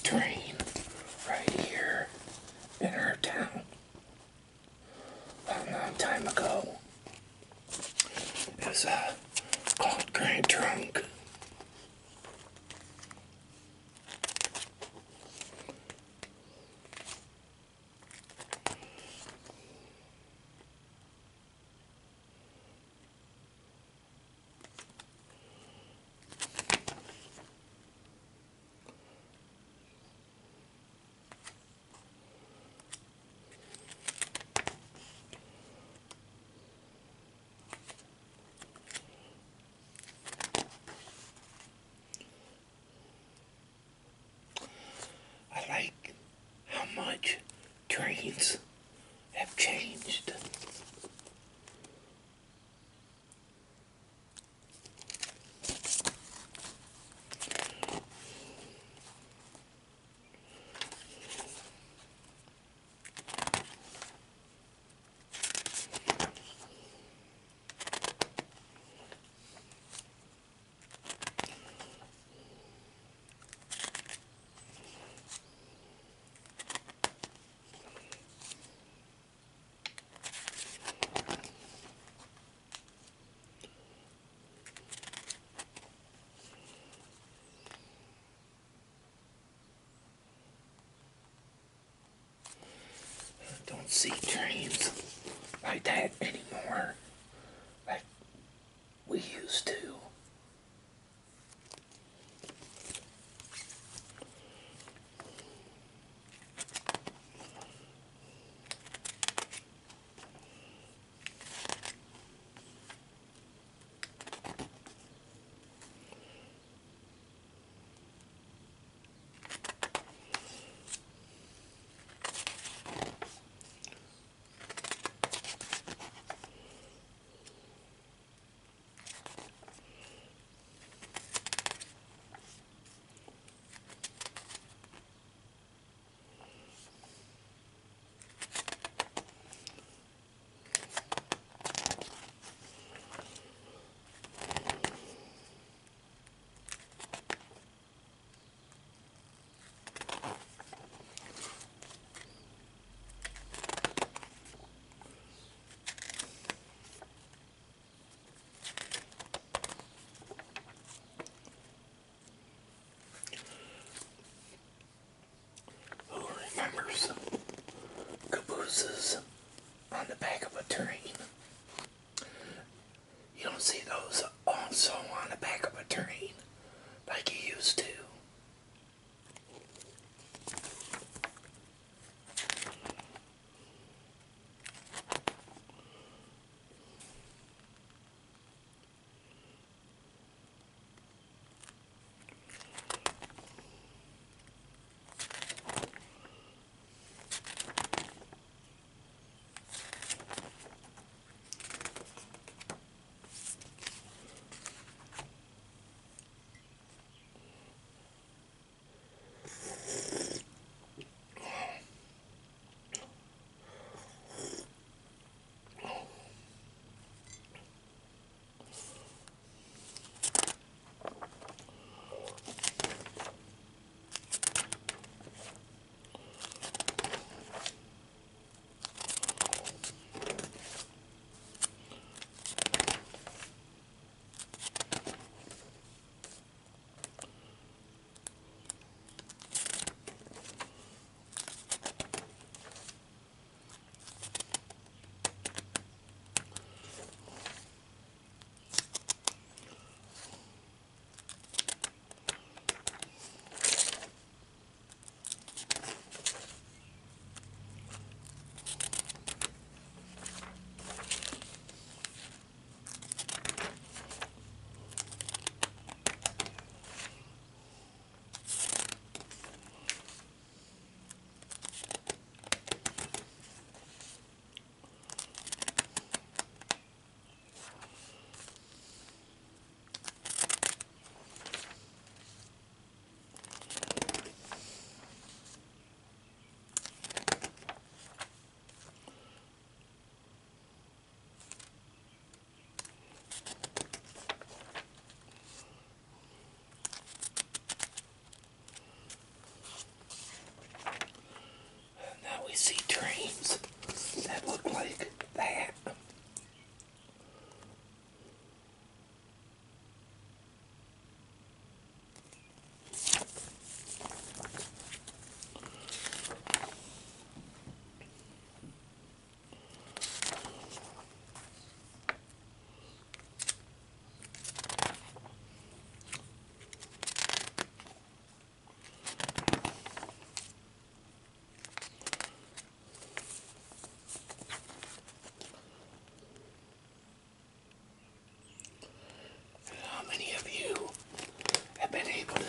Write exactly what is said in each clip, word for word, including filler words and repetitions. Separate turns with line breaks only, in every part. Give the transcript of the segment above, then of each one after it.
train right here in our town a long time ago. It was uh, called Grand Trunk. I like how much trains have changed. Don't see trains like that anymore, like we used to.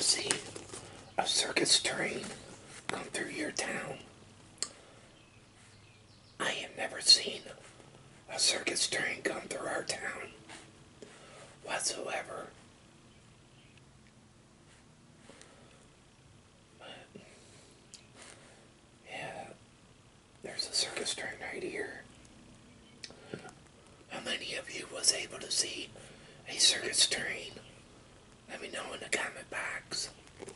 see a circus train come through your town? I have never seen a circus train come through our town whatsoever. But, yeah, there's a circus train right here. How many of you was able to see a circus train? Let me know in the comment box.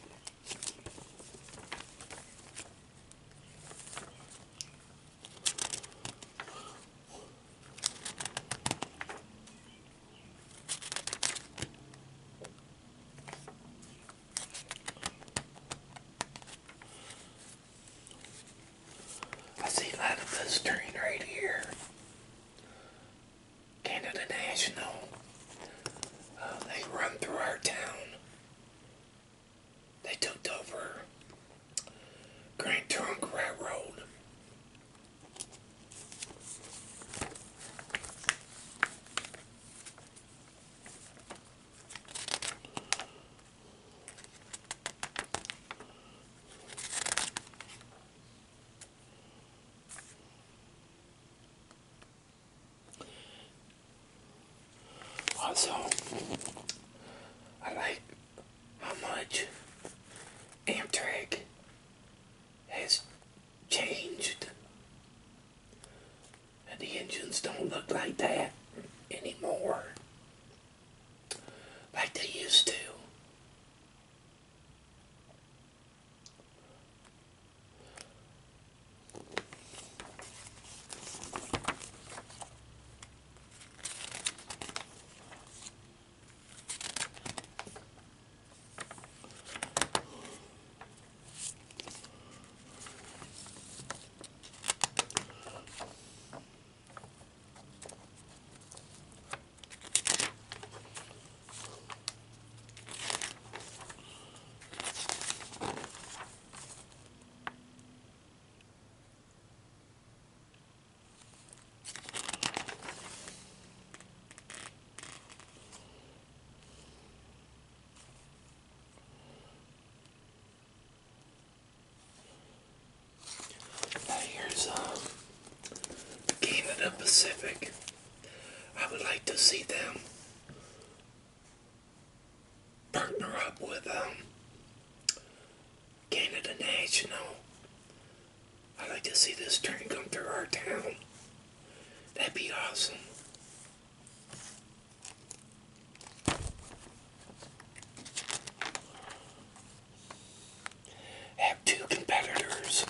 I see a lot of this train right here. Canada National. Uh, they run through our town. They took over Grand Trunk Railroad. Also, I like how much Amtrak has changed. And the engines don't look like that anymore, like they used to. Now here's uh, Canada Pacific. I would like to see them partner up with um, Canada National. I'd like to see this train come through our town. That'd be awesome. Have two competitors.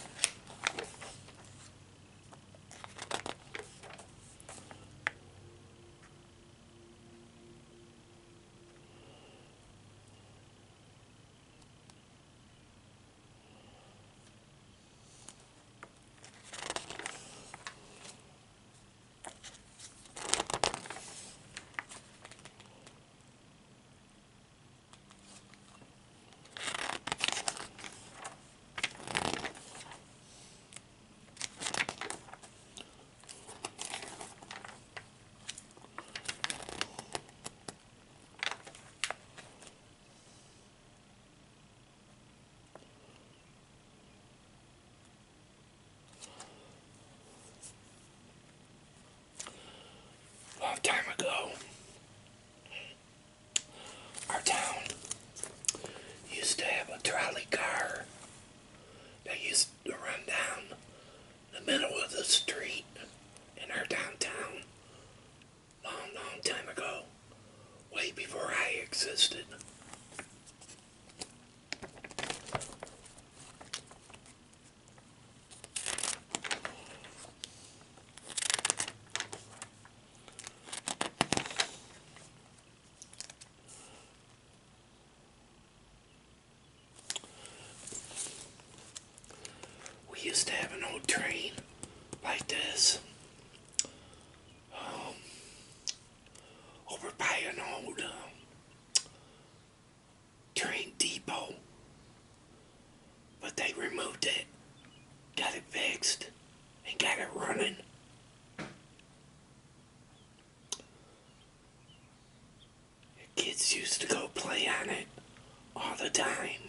Long time ago, our town used to have a trolley car that used to run down the middle of the street in our downtown. Long, long time ago, way before I existed. We used to have an old train like this um, over by an old um, train depot, but they removed it, got it fixed, and got it running. Kids used to go play on it all the time.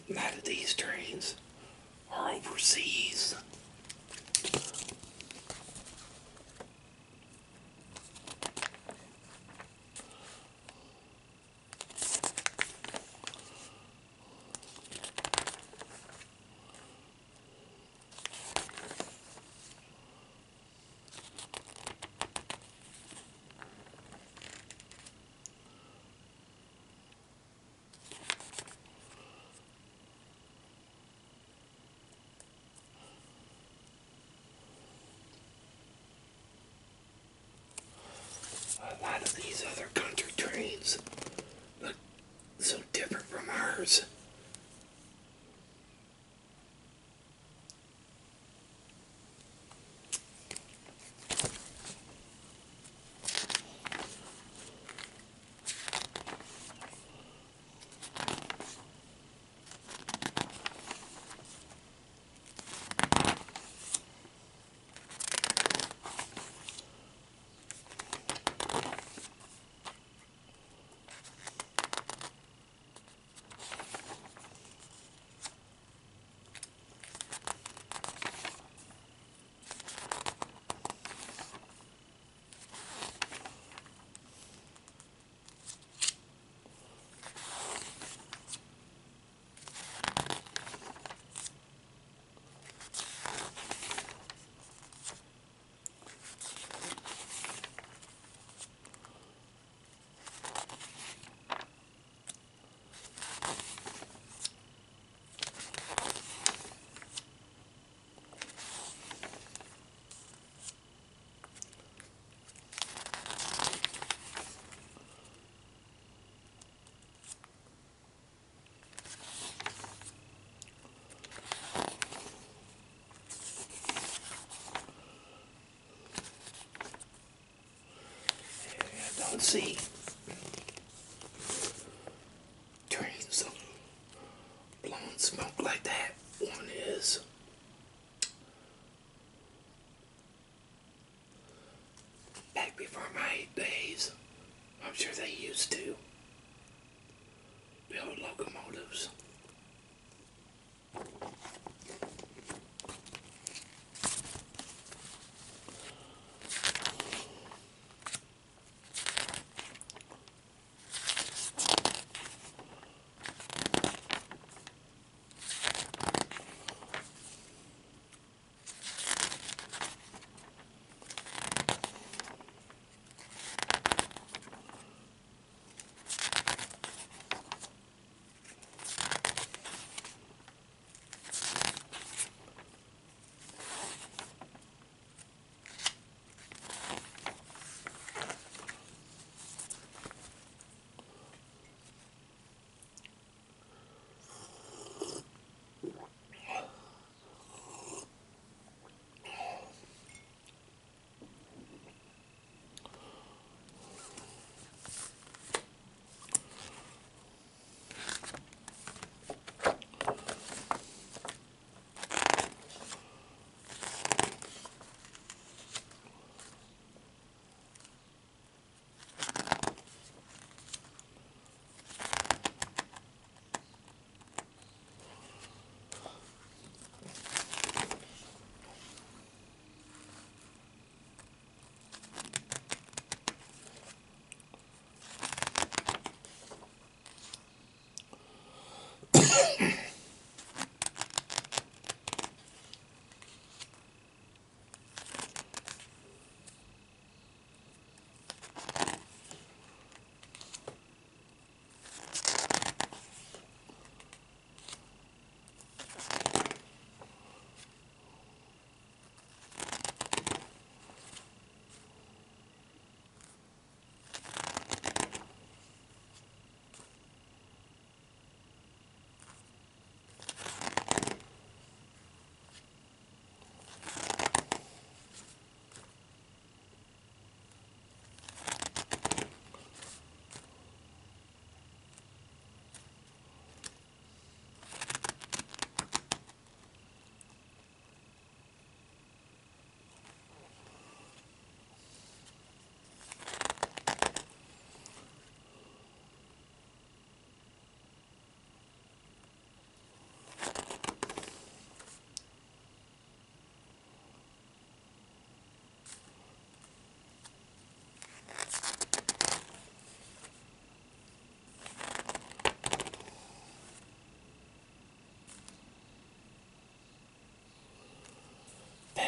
A lot of these trains are overseas. A lot of these other country trains look so different from ours. I don't see trains blowing smoke like that. One is. Back before my days, I'm sure they used to build locomotives.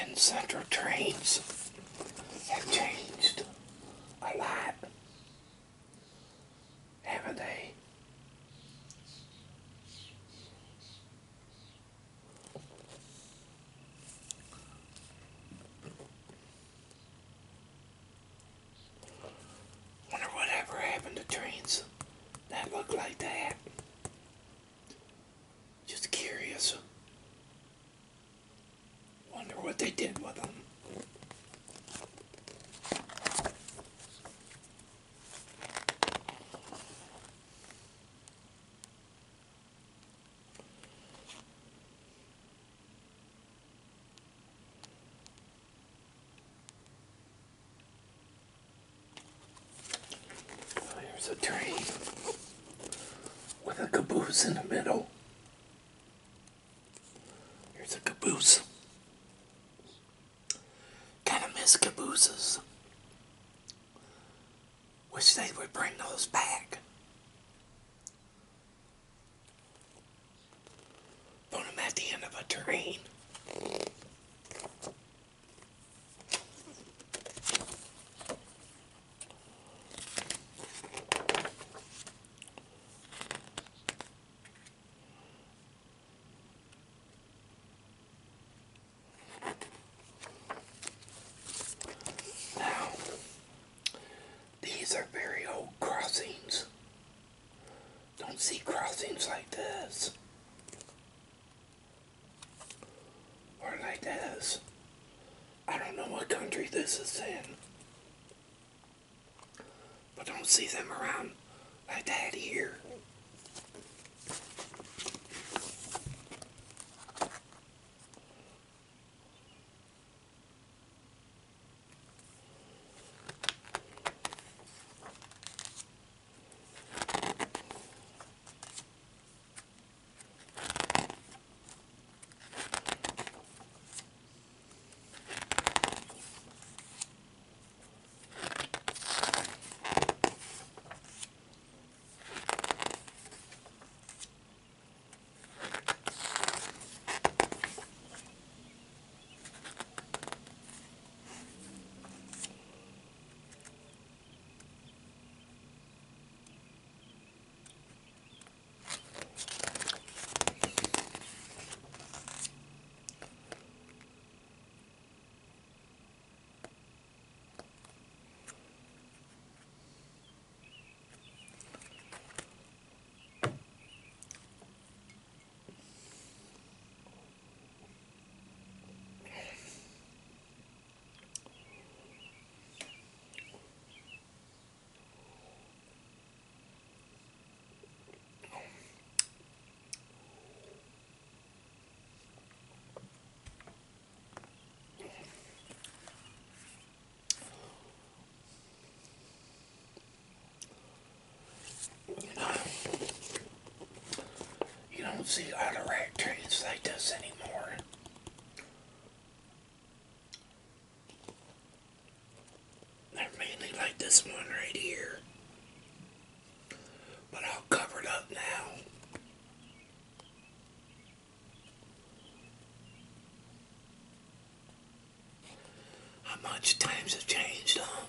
Grand Central trains have changed a lot, haven't they? Wonder whatever happened to trains that look like that. Just curious. Wonder what they did with them. Here's a train with a caboose in the middle. Here's a caboose. Kind of miss cabooses. Wish they would bring those back. Put them at the end of a train. Now, these are very old crossings. Don't see crossings like this. Or like this. I don't know what country this is in. But don't see them around like that here. You don't see auto rack trains like this anymore. They're mainly like this one right here. But all covered up now. How much times have changed, huh?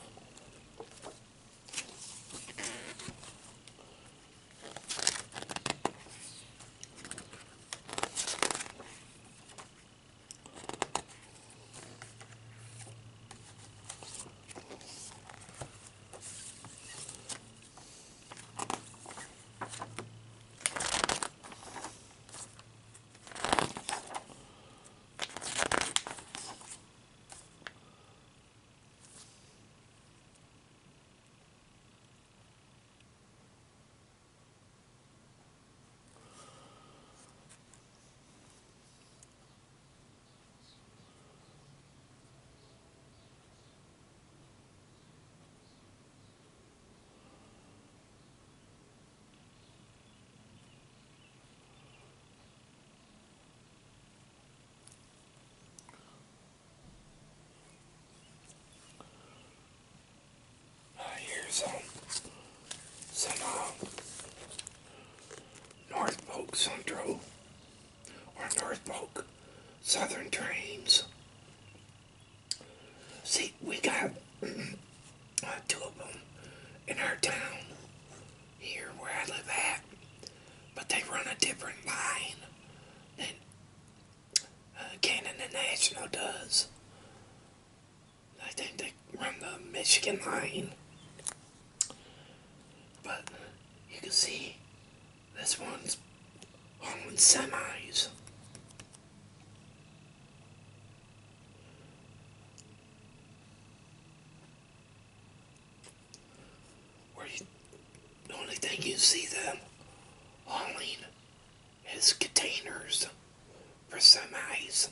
Here's um, some uh, Norfolk Central or Norfolk Southern trains. See, we got uh, two of them in our town here where I live at, but they run a different line than uh, Canon International does. I think they run the Michigan line, but you can see this one's hauling semis. Where you, the only thing you see them hauling is containers for semis.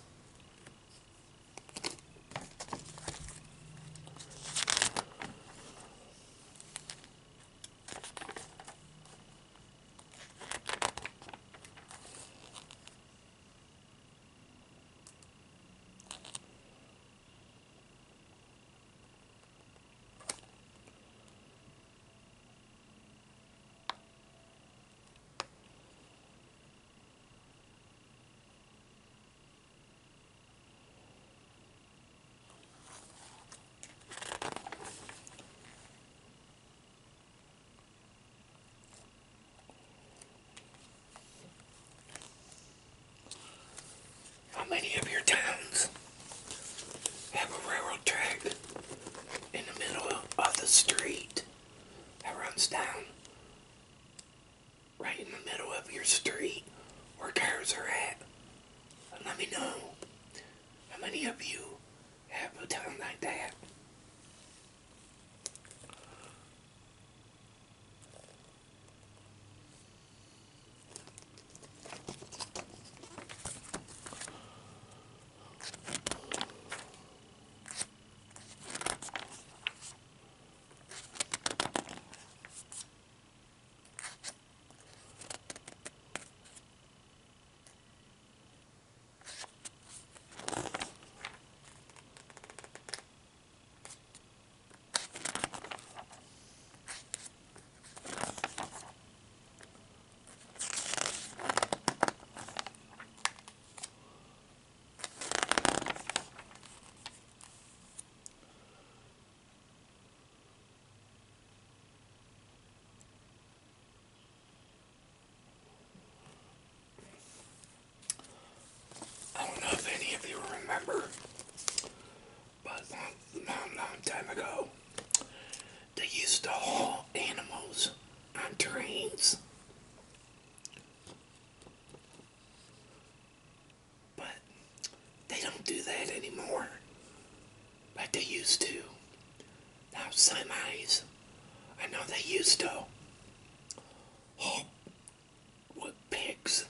How many of your towns have a railroad track in the middle of the street that runs down right in the middle of your street where cars are at? And let me know how many of you have a town like that. I don't know if any of you remember, but a long, long, long time ago, they used to haul animals on trains. But they don't do that anymore like they used to. Now semis, I know they used to haul with pigs,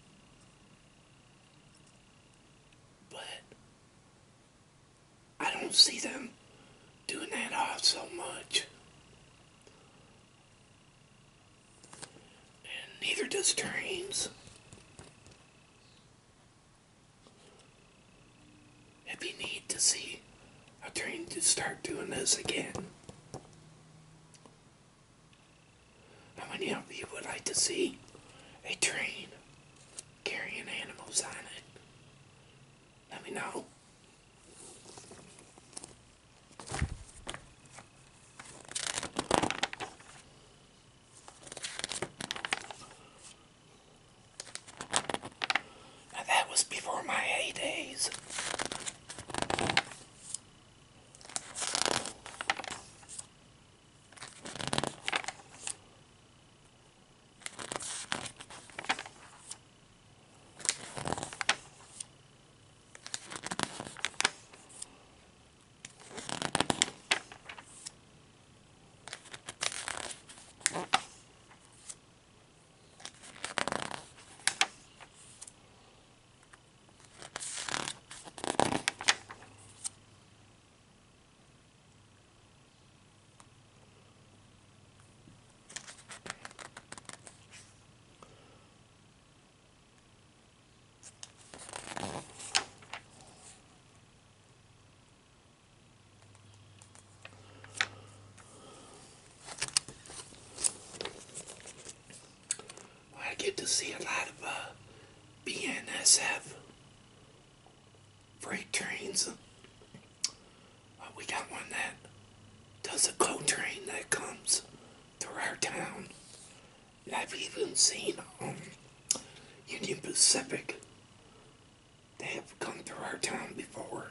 but I don't see them doing that off so much. And neither does trains. It'd be neat to see a train to start doing this again. How many of you would like to see a train carrying animals on it? Let me know. Now that was before my heydays. I get to see a lot of uh, B N S F freight trains. Uh, We got one that does a GO train that comes through our town. I've even seen um, Union Pacific. They have come through our town before.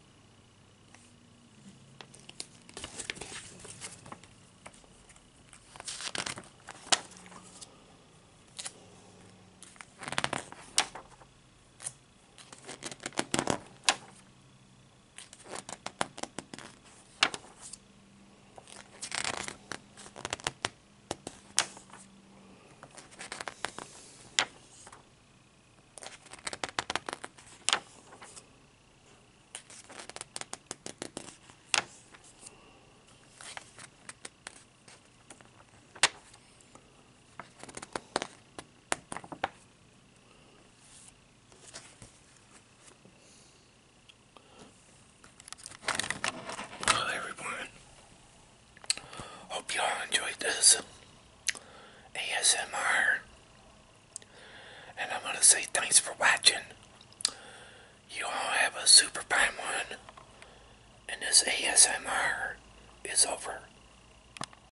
Well, everyone, hope y'all enjoyed this A S M R. And I'm going to say thanks for watching. You all have a super fine one. And this A S M R is over.